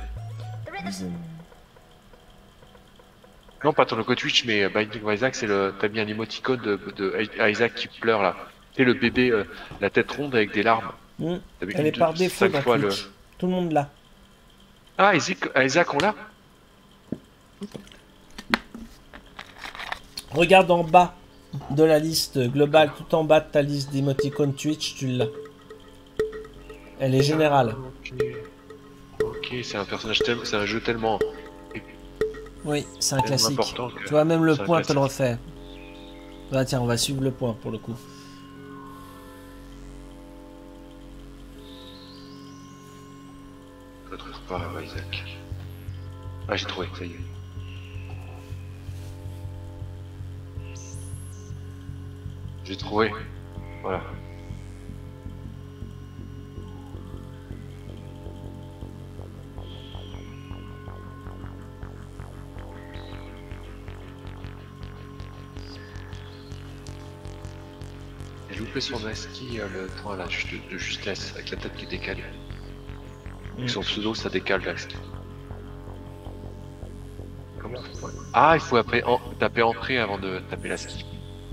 Non, pas ton logo Twitch, mais Binding of Isaac, c'est le. T'as mis un émoticône de Isaac qui pleure là. C'est le bébé, la tête ronde avec des larmes. Elle est par défaut dans Twitch. Tout le monde l'a. Ah, Isaac, on l'a. Regarde en bas de la liste globale, tout en bas de ta liste d'émoticônes Twitch, tu l'as. Elle est générale. Ok, c'est un personnage tellement, c'est un jeu tellement. Oui, c'est un classique. Que... Tu vois, même le point te le refait. Bah tiens, on va suivre le point pour le coup. Je ne trouve pas Isaac. Ah, j'ai trouvé, ça y est. J'ai trouvé. Voilà. J'ai loupé son ski le point là, de justesse, avec la tête qui décale. Avec son pseudo, ça décale là. Comment on fait? Ah, il faut après taper entrée avant de taper la ski.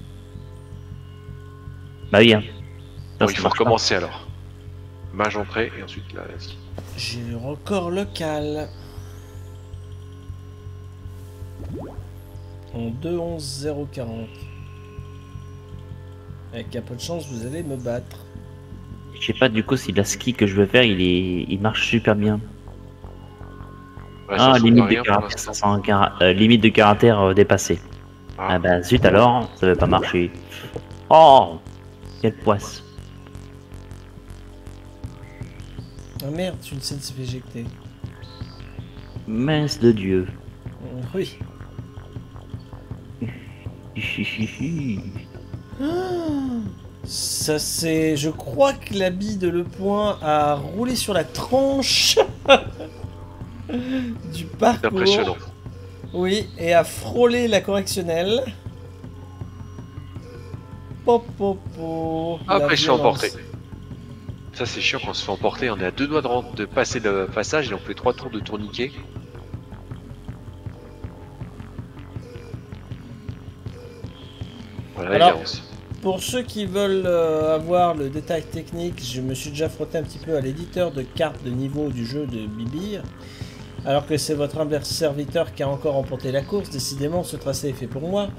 Bah oui. Hein. Bon, il faut recommencer alors. Mage entrée et ensuite la ski. J'ai record local. En 2-11-0-40. Avec un peu de chance, vous allez me battre. Je sais pas du coup si la ski que je veux faire, il marche super bien. Ouais, ah, limite de caractère, limite de caractère dépassée. Ah bah zut alors, ça va pas marcher. Oh, quelle poisse. Ah merde, tu ne sais se fait éjecter. Mince de Dieu. Oui. Ça c'est... Je crois que la bille de Le Point a roulé sur la tranche du parcours. C'est impressionnant. Oui, et a frôlé la correctionnelle. Après, je suis emporté. Ça, c'est chiant quand on se fait emporter. On est à 2 doigts de passer le passage et on fait 3 tours de tourniquet. Voilà, alors, pour ceux qui veulent avoir le détail technique, je me suis déjà frotté un petit peu à l'éditeur de cartes de niveau du jeu de Bibir. Alors que c'est votre humble serviteur qui a encore remporté la course, décidément ce tracé est fait pour moi.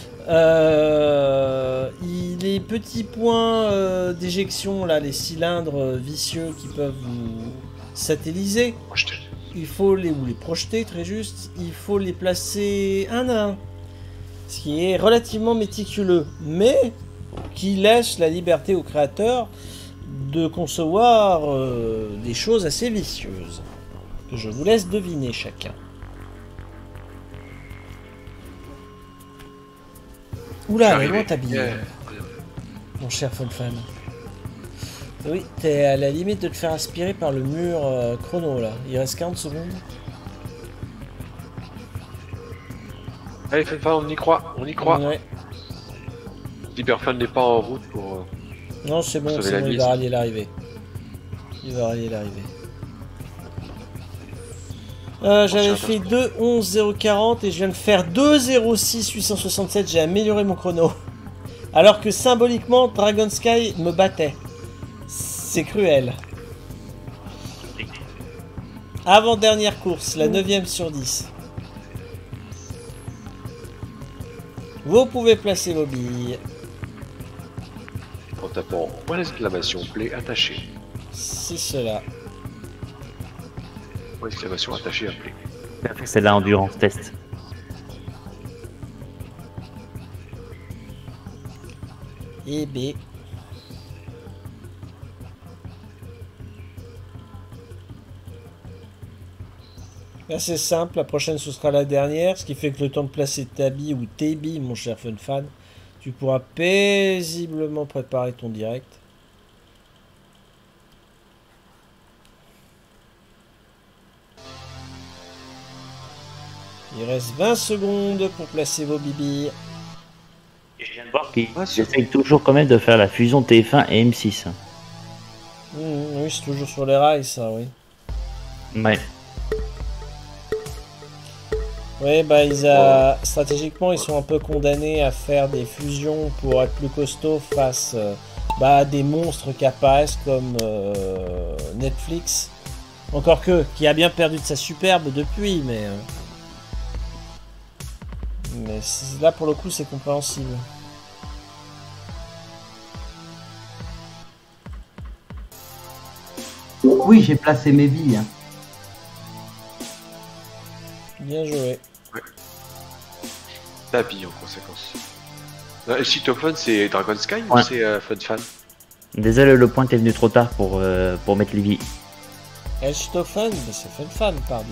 Les petits points d'éjection, là, les cylindres vicieux qui peuvent vous satelliser, il faut les projeter, très juste, il faut les placer un à un. Ce qui est relativement méticuleux, mais qui laisse la liberté au créateur de concevoir des choses assez vicieuses. Que je vous laisse deviner chacun. Oula, elle est loin ta bille. mon cher Funfan. Oui, t'es à la limite de te faire aspirer par le mur chrono là. Il reste 40 secondes. Allez, Funfan, on y croit, on y croit. Ouais. Cyberfun n'est pas en route pour. Non, c'est bon, sauver c'est la bon, il mise. va rallier l'arrivée. Il va rallier l'arrivée. J'avais fait 2-11-040 et je viens de faire 2-06-867. J'ai amélioré mon chrono. Alors que symboliquement, Dragon Sky me battait. C'est cruel. Avant-dernière course, la 9ème sur 10. Vous pouvez placer vos billes. En tapant point d'exclamation play attaché. C'est cela. Point d'exclamation attaché à play. C'est l'endurance test. Et B. Là c'est simple, la prochaine ce sera la dernière, ce qui fait que le temps de placer ta bille ou tes billes, mon cher Funfan, tu pourras paisiblement préparer ton direct. Il reste 20 secondes pour placer vos bibilles. Et je viens de voir qu'ils essayent toujours quand même de faire la fusion TF1 et M6. Oui, c'est toujours sur les rails ça, oui. Ouais. Oui, bah stratégiquement ils sont un peu condamnés à faire des fusions pour être plus costauds face à des monstres qui apparaissent comme Netflix. Encore que, qui a bien perdu de sa superbe depuis, mais là pour le coup c'est compréhensible. Oui, j'ai placé mes billes. Hein. Bien joué. Tapis en conséquence. Chitophone, c'est Dragon Sky ou Ouais. c'est Funfan? Désolé, le point est venu trop tard pour mettre les billes. Elstoffen, mais c'est Funfan, pardi.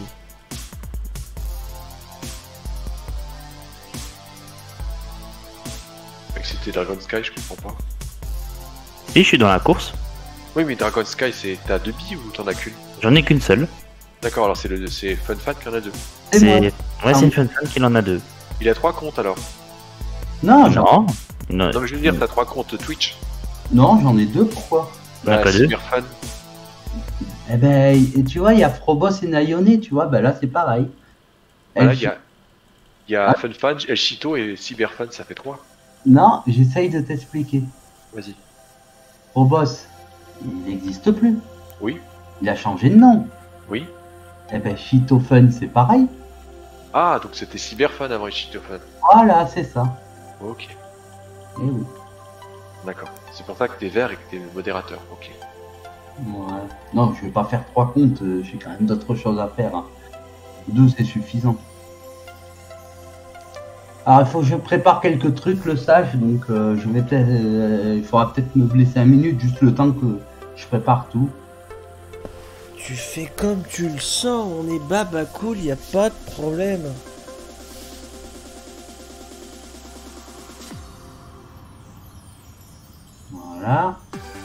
C'était Dragon Sky, je comprends pas. Si, je suis dans la course. Oui, mais Dragon Sky, t'as 2 billes ou t'en as qu'une? J'en ai qu'une seule. D'accord, alors c'est Funfan qui en a 2. C'est moi. C'est Funfan qui en a 2. Il a 3 comptes alors. Non, j'en Non. Non, mais je veux dire, t'as 3 comptes Twitch. j'en ai 2, pourquoi? Bah, pas deux. Cyberfan. Eh ben, et tu vois, il y a Frobos et Nayone, tu vois, ben là c'est pareil. Voilà, Elle- il y a Funfan, El Chito et Cyberfan, ça fait 3. Non, j'essaye de t'expliquer. Vas-y. Frobos, il n'existe plus. Oui, Il a changé de nom. oui. Eh ben, Chitofun, c'est pareil. Ah, donc c'était Cyberfan avant El Chitofan. Voilà, c'est ça. Ok, Eh oui. d'accord. C'est pour ça que t'es vert et que t'es modérateur. Ok. Ouais. Non, je vais pas faire 3 comptes, j'ai quand même d'autres choses à faire. Hein. 2, c'est suffisant. Alors, il faut que je prépare quelques trucs, le sage, donc je vais peut-être, il faudra peut-être me blesser 5 minutes, juste le temps que je prépare tout. Tu fais comme tu le sens, on est baba cool, y a pas de problème. Voilà.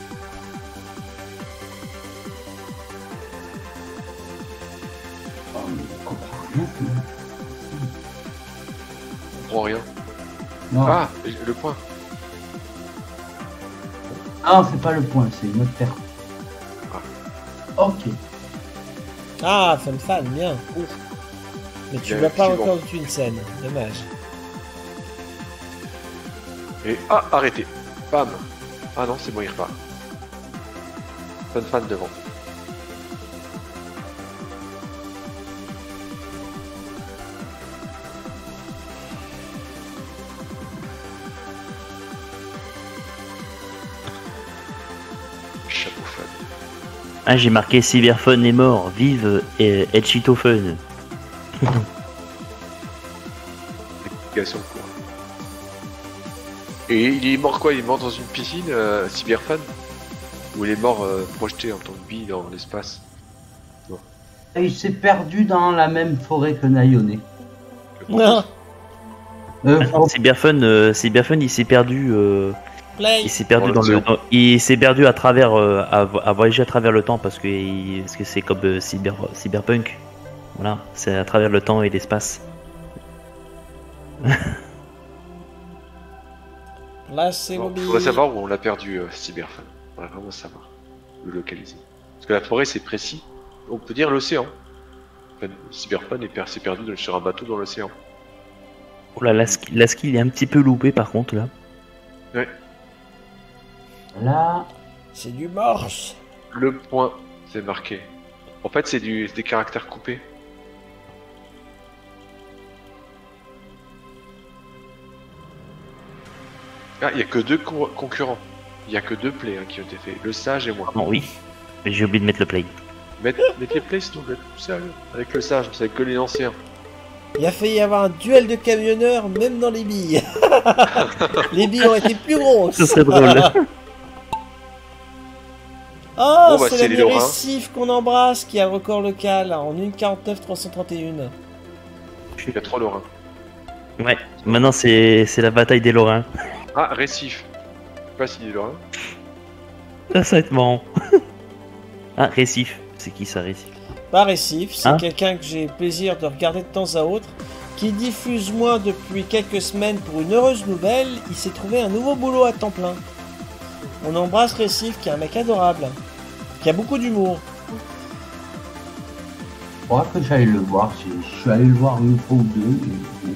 Oh, mais je comprends rien, On prend rien. non. Ah, le point. Non, c'est pas le point, c'est une autre terre. Ok. Ah, Funfan, bien. Mais tu Bien, vas pas suivant. encore une scène, dommage. Et ah, arrêtez. Bam. Ah non, c'est bon, il repart. Funfan devant. Chapeau Fun. Ah, j'ai marqué Cyberfun est mort, vive El Chitophone. Explication, quoi. Et il est mort quoi? Il est mort dans une piscine, Cyberfan? Ou il est mort projeté en tant que bille dans l'espace? Et il s'est perdu dans la même forêt que Nayone. Non. Ah non, Cyberfun, il s'est perdu Play. Il s'est perdu Dans dans le l'océan. il s'est perdu à travers à voyager à travers le temps parce que c'est comme cyberpunk. Voilà, c'est à travers le temps et l'espace. Là, c'est Bon, mobile. faudrait savoir où on l'a perdu, Cyberfun. On va vraiment savoir. Le localiser. Parce que la forêt, c'est précis. On peut dire l'océan. Enfin, Cyberfun s'est perdu sur un bateau dans l'océan. Oh là, la skill est un petit peu loupée par contre là. Ouais. Là, C'est du morse. Le point, c'est marqué. En fait, c'est des caractères coupés. Ah, il n'y a que deux concurrents. Il n'y a que deux plays qui ont été faits. Le sage et moi. Non, oui. Mais j'ai oublié de mettre le play. Mettez les plays, sinon vous êtes tout sérieux. Avec le sage, c'est que les anciens. Il a failli y avoir un duel de camionneurs, même dans les billes. Les billes ont été plus grosses. Ce serait drôle. Ah, Bon, bah, c'est c'est l'ami les Lorrains. Récif qu'on embrasse qui a le record local en 1:49.331. Il y a 3 Lorrains. Ouais. Maintenant c'est la bataille des Lorrains. Ah, Récif. Je sais pas s'il est Lorrain. Ça va être marrant. Ah, Récif. C'est qui ça, Récif? Pas Récif, c'est Hein quelqu'un que j'ai plaisir de regarder de temps à autre, qui diffuse moi depuis quelques semaines pour une heureuse nouvelle, il s'est trouvé un nouveau boulot à temps plein. On embrasse Récif qui est un mec adorable, qui a beaucoup d'humour. faudra que j'aille le voir. Je suis allé le voir une fois ou deux. Et...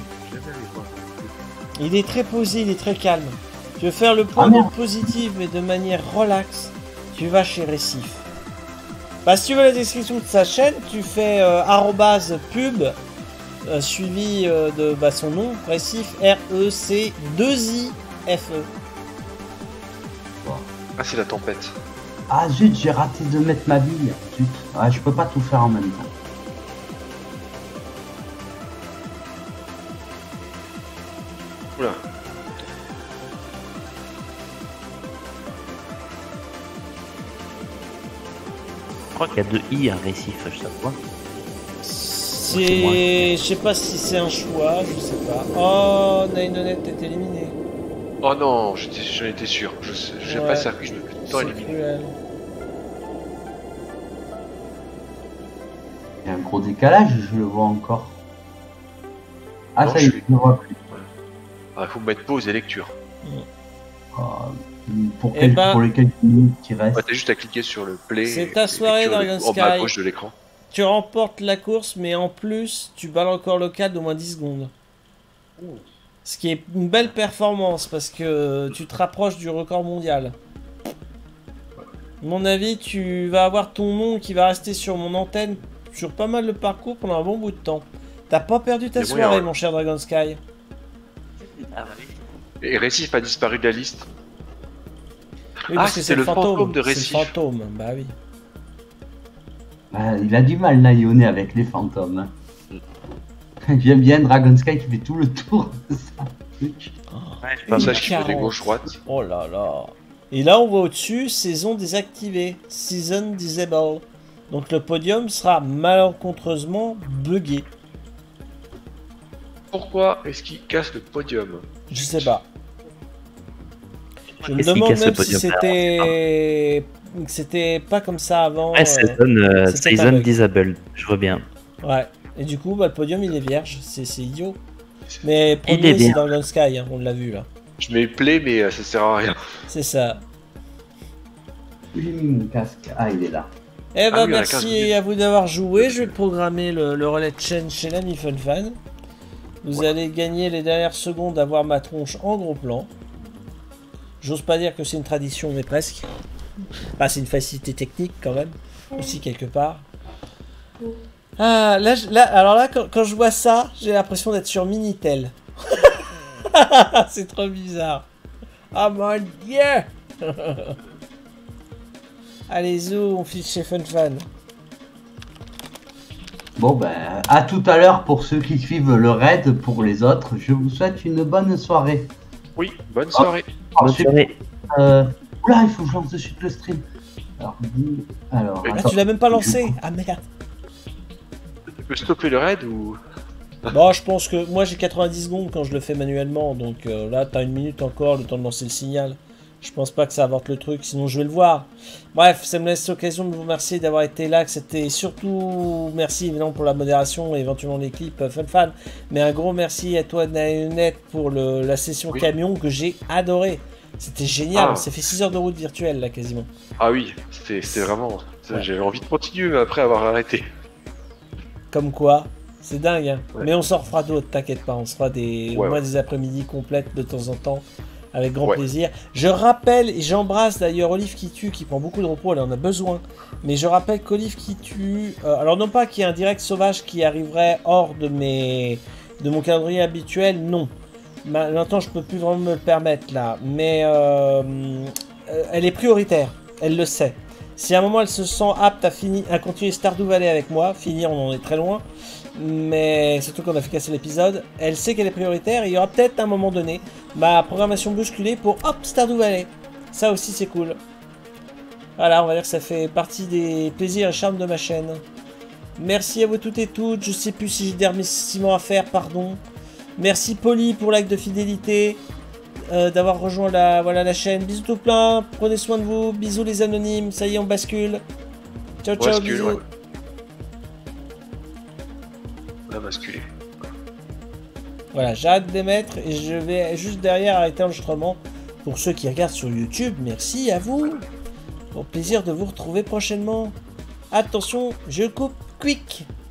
Il est très posé, il est très calme. Tu veux faire le point de positif mais de manière relax, tu vas chez Récif. Bah, si tu veux la description de sa chaîne, tu fais @pub suivi de son nom, Récif, REC2IFE. Ah, c'est la tempête. Ah zut, j'ai raté de mettre ma bille. Zut. Ah, je peux pas tout faire en même temps. Oula. Je crois qu'il y a 2 I à Récif, je sais pas. C'est... Je sais pas si c'est un choix, je sais pas. Oh, Nainonette est éliminé. Oh non, j'en étais sûr. J'ai Ouais. pas le circuit, je me fais tout le temps C'est éliminer. cruel. Il y a un gros décalage, je le vois encore. Ah, Non, ça y est, je le vois plus. Ah, faut mettre pause et lecture. Ah, pour, Eh ben- pour les quelques minutes qui restent. Ouais, t'as juste à cliquer sur le play. C'est et ta soirée, lecture Dragon en bas à Sky. gauche de l'écran. Tu remportes la course, mais en plus, tu bats le record local d'au moins 10 secondes. Ce qui est une belle performance, parce que tu te rapproches du record mondial. À mon avis, tu vas avoir ton nom qui va rester sur mon antenne sur pas mal de parcours pendant un bon bout de temps. T'as pas perdu ta Les soirée, moyens, ouais. mon cher Dragon Sky. Et Récif a disparu de la liste. Oui, Ah, parce que c'était le fantôme de C'est Récif. le fantôme, bah oui. Ah, il a du mal, Naïoné, avec les fantômes. J'aime bien Dragon Sky qui fait tout le tour de ça. Un sage qui fait 40. des gauche-droite. Oh là là. Et là, on voit au-dessus, saison désactivée. Season disable. Donc le podium sera malencontreusement buggé. Pourquoi est-ce qu'il casse le podium? Je sais pas. Je me Qu'est-ce qui demande casse le même si podium c'était pas comme ça avant. Ouais, c'était Season un bug. Disabled, je vois bien. Ouais. Et du coup, bah, le podium il est vierge. C'est idiot. Mais Il est premier, c'est bien. dans le Sky. Hein, on l'a vu là. Je mets play, mais ça sert à rien. C'est ça. J'ai mis mon casque. Ah, il est là. Eh ben, Ah oui, on a 15 merci minutes. à vous d'avoir joué. Je vais programmer le relais de chaîne chez l'ami FunFan. Vous allez gagner les dernières secondes à voir ma tronche en gros plan. J'ose pas dire que c'est une tradition, mais presque. Bah, c'est une facilité technique quand même, aussi quelque part. Ah, alors là, quand je vois ça, j'ai l'impression d'être sur Minitel. C'est trop bizarre. Oh mon dieu. Allez, zou, on file chez FunFan. Bon, ben, à tout à l'heure pour ceux qui suivent le raid. Pour les autres, je vous souhaite une bonne soirée. Oui, bonne soirée. Bonne Ensuite, soirée. oula, il faut que je lance de suite le stream. Alors, Ah, attends. tu l'as même pas lancé. Ah merde. Tu peux stopper le raid ou... Bon, je pense que moi j'ai 90 secondes quand je le fais manuellement, donc là t'as une minute encore, le temps de lancer le signal. Je pense pas que ça avorte le truc, sinon je vais le voir. Bref, ça me laisse l'occasion de vous remercier d'avoir été là, que c'était surtout merci évidemment pour la modération et éventuellement l'équipe FunFan, mais un gros merci à toi Naënette pour la session Oui. camion que j'ai adoré. C'était génial, Ah. on s'est fait 6 heures de route virtuelle là quasiment. Ah oui, c'était vraiment. Ouais. J'avais envie de continuer après avoir arrêté. Comme quoi, c'est dingue hein. Ouais. Mais on s'en refera d'autres, t'inquiète pas, on se fera au Ouais, moins ouais. des après-midi complètes de temps en temps. Avec grand Ouais. plaisir. Je rappelle, et j'embrasse d'ailleurs Olive qui tue, qui prend beaucoup de repos, elle en a besoin. Mais je rappelle qu'Olive qui tue, alors non pas qu'il y ait un direct sauvage qui arriverait hors de mon calendrier habituel, non. Maintenant je peux plus vraiment me le permettre là. Mais elle est prioritaire, elle le sait. Si à un moment elle se sent apte à continuer Stardew Valley avec moi, finir on en est très loin. Mais surtout qu'on a fait casser l'épisode, elle sait qu'elle est prioritaire et il y aura peut-être un moment donné ma programmation bousculée pour hop Stardew Valley. Ça aussi c'est cool. Voilà, on va dire que ça fait partie des plaisirs et charmes de ma chaîne. Merci à vous toutes et toutes, je sais plus si j'ai des remerciements à faire, pardon. Merci Polly pour l'acte de fidélité, d'avoir rejoint la chaîne. Bisous tout plein, prenez soin de vous, bisous les anonymes, ça y est on bascule. Ciao ciao, Bascule, bisous. ouais. On a basculé. Voilà, j'arrête d'émettre et je vais juste derrière arrêter l'enregistrement. Pour ceux qui regardent sur YouTube, merci à vous. Au plaisir de vous retrouver prochainement. Attention, je coupe quick.